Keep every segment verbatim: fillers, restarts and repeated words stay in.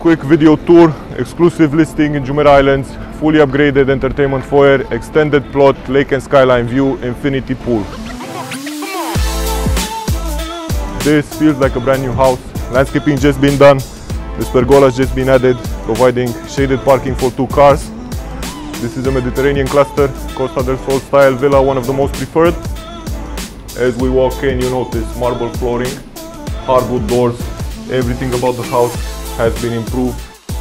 quick video tour, exclusive listing in Jumeirah Islands, fully upgraded entertainment foyer, extended plot, lake and skyline view, infinity pool. This feels like a brand new house. Landscaping just been done. This pergola has just been added, providing shaded parking for two cars. This is a Mediterranean cluster, Costa del Sol style villa, one of the most preferred. As we walk in, you notice marble flooring, hardwood doors. Everything about the house has been improved.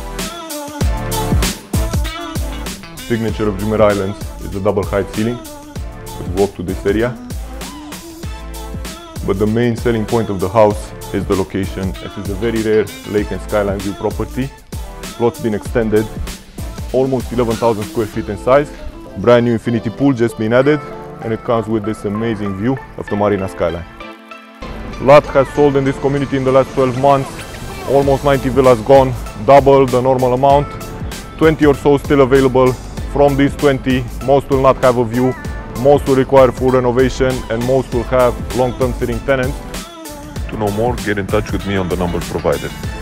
Signature of Jumeirah Islands is the double height ceiling. Let's walk to this area. But the main selling point of the house is the location. This is a very rare lake and skyline view property. Plot's been extended, almost eleven thousand square feet in size. Brand new infinity pool just been added, and it comes with this amazing view of the Marina skyline. Lot has sold in this community in the last twelve months. Almost ninety villas gone, double the normal amount. twenty or so still available. From these twenty, most will not have a view, most will require full renovation, and most will have long-term sitting tenants. To know more, get in touch with me on the numbers provided.